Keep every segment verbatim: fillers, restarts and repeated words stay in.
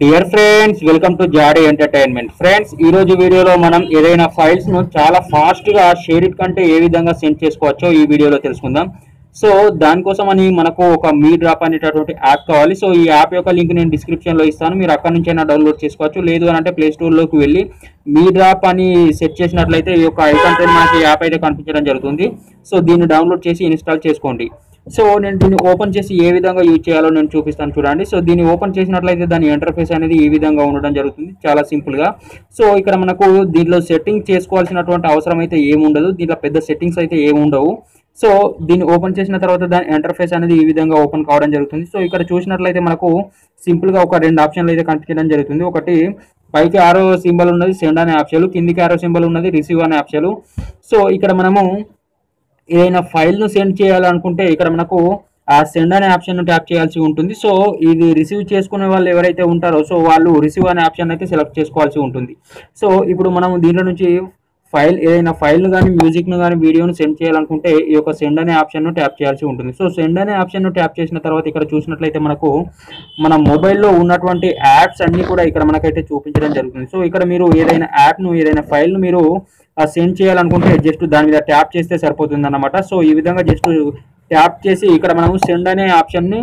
Dear friends, welcome to జాడీ entertainment. Friends, ఈ రోజు వీడియోలో మనం ఏదైనా ఫైల్స్ ను చాలా ఫాస్ట్ గా షేర్ ఇట్ కంటే ఏ విధంగా సెండ్ చేసుకోవచ్చో ఈ వీడియోలో తెలుసుకుందాం. సో దానికోసం అని మనకు ఒక మీ డ్రాప్ అనేటటువంటి యాప్ కావాలి. సో ఈ యాప్ యొక్క లింక్ నేను డిస్క్రిప్షన్ లో ఇస్తాను, మీరు అక్కడ నుంచి అయినా డౌన్లోడ్ చేసుకోవచ్చు. లేదు అని అంటే ప్లే స్టోర్ లోకి వెళ్ళి మీ డ్రాప్ అని సెట్ చేసినట్లయితే ఈ యొక్క ఐకాన్ పైన మనకి యాప్ అయితే కనిపించడం జరుగుతుంది. సో దీన్ని డౌన్లోడ్ చేసి ఇన్స్టాల్ చేసుకోండి. సో నేను దీన్ని ఓపెన్ చేసి ఏ విధంగా యూజ్ చేయాలో నేను చూపిస్తాను చూడండి. సో దీన్ని ఓపెన్ చేసినట్లయితే దాని ఇంటర్ఫేస్ అనేది ఈ విధంగా ఉండడం జరుగుతుంది, చాలా సింపుల్ గా. సో ఇక్కడ మనకు దీంట్లో సెట్టింగ్ చేసుకోవాల్సినటువంటి అవసరం అయితే ఏముండదు, దీంట్లో పెద్ద సెట్టింగ్స్ అయితే ఏమి ఉండవు. సో దీన్ని ఓపెన్ చేసిన తర్వాత దాని ఇంటర్ఫేస్ అనేది ఈ విధంగా ఓపెన్ కావడం జరుగుతుంది. సో ఇక్కడ చూసినట్లయితే మనకు సింపుల్ గా ఒక రెండు ఆప్షన్లు అయితే కనిపించడం జరుగుతుంది. ఒకటి పైకి ఆరో సింబల్ ఉన్నది సెండ్ అనే ఆప్షన్, కిందికి ఆరో సింబల్ ఉన్నది రిసీవ్ అనే ఆప్షన్. సో ఇక్కడ మనము ఏదైనా ఫైల్ ను సెండ్ చేయాలనుకుంటే ఇక్కడ మనకు ఆ సెండ్ అనే ఆప్షన్ ట్యాప్ చేయాల్సి ఉంటుంది. సో ఇది రిసీవ్ చేసుకునే వాళ్ళు ఎవరైతే ఉంటారో సో వాళ్ళు రిసీవ్ అనే ఆప్షన్ అయితే సెలెక్ట్ చేసుకోవాల్సి ఉంటుంది. సో ఇప్పుడు మనం దీంట్లో నుంచి ఫైల్ ఏదైనా ఫైల్ను కానీ మ్యూజిక్ను కానీ వీడియోను సెండ్ చేయాలనుకుంటే ఈ యొక్క సెండ్ అనే ఆప్షన్ను ట్యాప్ చేయాల్సి ఉంటుంది. సో సెండ్ అనే ఆప్షన్ను ట్యాప్ చేసిన తర్వాత ఇక్కడ చూసినట్లయితే మనకు మన మొబైల్లో ఉన్నటువంటి యాప్స్ అన్నీ కూడా ఇక్కడ మనకైతే చూపించడం జరుగుతుంది. సో ఇక్కడ మీరు ఏదైనా యాప్ను ఏదైనా ఫైల్ను మీరు సెండ్ చేయాలనుకుంటే జస్ట్ దాని మీద ట్యాప్ చేస్తే సరిపోతుంది అన్నమాట. సో ఈ విధంగా జస్ట్ ట్యాప్ చేసి ఇక్కడ మనము సెండ్ అనే ఆప్షన్ని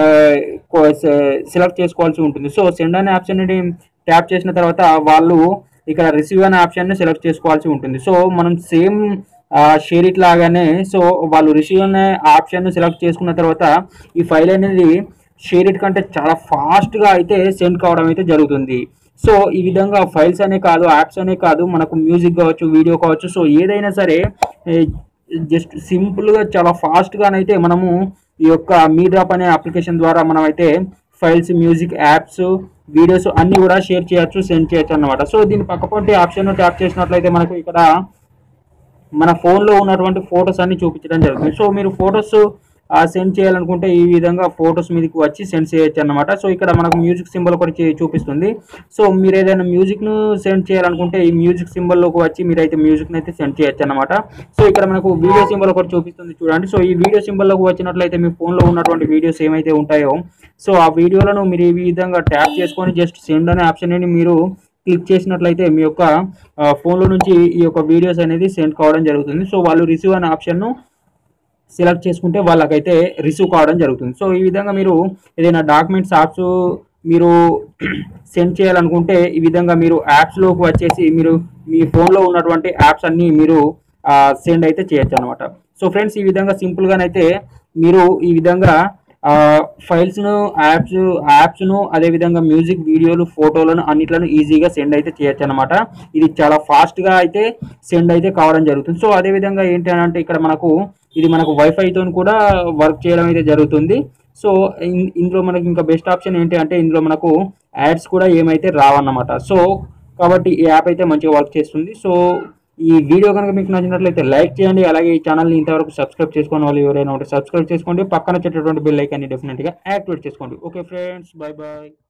సెలెక్ట్ చేసుకోవాల్సి ఉంటుంది. సో సెండ్ అనే ఆప్షన్ని ట్యాప్ చేసిన తర్వాత వాళ్ళు ఇక్కడ రిసీవ్ అనే ఆప్షన్ని సెలెక్ట్ చేసుకోవాల్సి ఉంటుంది. సో మనం సేమ్ షేర్ ఇట్ లాగానే సో వాళ్ళు రిసీవ్ అనే ఆప్షన్ సెలెక్ట్ చేసుకున్న తర్వాత ఈ ఫైల్ అనేది షేర్ ఇట్ కంటే చాలా ఫాస్ట్గా అయితే సెండ్ కావడం అయితే జరుగుతుంది. సో ఈ విధంగా ఫైల్స్ అనే కాదు, యాప్స్ అనే కాదు, మనకు మ్యూజిక్ కావచ్చు, వీడియో కావచ్చు, సో ఏదైనా సరే జస్ట్ సింపుల్గా చాలా ఫాస్ట్గానైతే మనము ఈ యొక్క మీ డ్రాప్ అనే అప్లికేషన్ ద్వారా మనం అయితే ఫైల్స్, మ్యూజిక్, యాప్స్, వీడియోస్ అన్నీ కూడా షేర్ చేయొచ్చు, సెండ్ చేయొచ్చు అన్నమాట. సో దీని పక్కపొంటి ఆప్షన్ ట్యాప్ చేసినట్లయితే మనకు ఇక్కడ మన ఫోన్లో ఉన్నటువంటి ఫొటోస్ అన్ని చూపించడం జరుగుతుంది. సో మీరు ఫొటోస్ సెండ్ చేయాలనుకుంటే ఈ విధంగా ఫొటోస్ మీదకి వచ్చి సెండ్ చేయొచ్చు అన్నమాట. సో ఇక్కడ మనకు మ్యూజిక్ సింబల్ ఒకటి చూపిస్తుంది. సో మీరు ఏదైనా మ్యూజిక్ను సెండ్ చేయాలనుకుంటే ఈ మ్యూజిక్ సింబల్లోకి వచ్చి మీరైతే మ్యూజిక్ని అయితే సెండ్ చేయొచ్చు అన్నమాట. సో ఇక్కడ మనకు వీడియో సింబల్ ఒకటి చూపిస్తుంది చూడండి. సో ఈ వీడియో సింబల్లోకి వచ్చినట్లయితే మీ ఫోన్లో ఉన్నటువంటి వీడియోస్ ఏమైతే ఉంటాయో సో ఆ వీడియోలను మీరు ఈ విధంగా ట్యాప్ చేసుకొని జస్ట్ సెండ్ అనే ఆప్షన్ మీరు క్లిక్ చేసినట్లయితే మీ యొక్క ఫోన్లో నుంచి ఈ యొక్క వీడియోస్ అనేది సెండ్ కావడం జరుగుతుంది. సో వాళ్ళు రిసీవ్ అనే ఆప్షన్ను సెలెక్ట్ చేసుకుంటే వాళ్ళకైతే రిసీవ్ కావడం జరుగుతుంది. సో ఈ విధంగా మీరు ఏదైనా డాక్యుమెంట్స్, యాప్స్ మీరు సెండ్ చేయాలనుకుంటే ఈ విధంగా మీరు యాప్స్లోకి వచ్చేసి మీరు మీ ఫోన్లో ఉన్నటువంటి యాప్స్ అన్నీ మీరు సెండ్ అయితే చేయొచ్చు అనమాట. సో ఫ్రెండ్స్, ఈ విధంగా సింపుల్గానైతే మీరు ఈ విధంగా ఫైల్స్ను, యాప్స్ యాప్స్ను అదేవిధంగా మ్యూజిక్, వీడియోలు, ఫోటోలను అన్నిట్లను ఈజీగా సెండ్ అయితే చేయొచ్చు అనమాట. ఇది చాలా ఫాస్ట్గా అయితే సెండ్ అయితే కావడం జరుగుతుంది. సో అదేవిధంగా ఏంటి అని అంటే ఇక్కడ మనకు ఇది మనకు వైఫైతో కూడా వర్క్ చేయడం అయితే జరుగుతుంది. సో ఇందులో మనకి ఇంకా బెస్ట్ ఆప్షన్ ఏంటి అంటే ఇందులో మనకు యాడ్స్ కూడా ఏమైతే రావన్నమాట. సో కాబట్టి ఈ యాప్ అయితే మంచిగా వర్క్ చేస్తుంది. సో ఈ వీడియో కనుక మీకు నచ్చినట్లయితే లైక్ చేయండి, అలాగే ఈ ఛానల్ని ఇంతవరకు సబ్స్క్రైబ్ చేసుకునే వాళ్ళు ఎవరైనా ఉంటే సబ్స్క్రైబ్ చేసుకోండి, పక్కన వచ్చేటటువంటి బెల్ ఐకాన్ని డెఫినెట్గా యాక్టివేట్ చేసుకోండి. Okay friends, bye bye.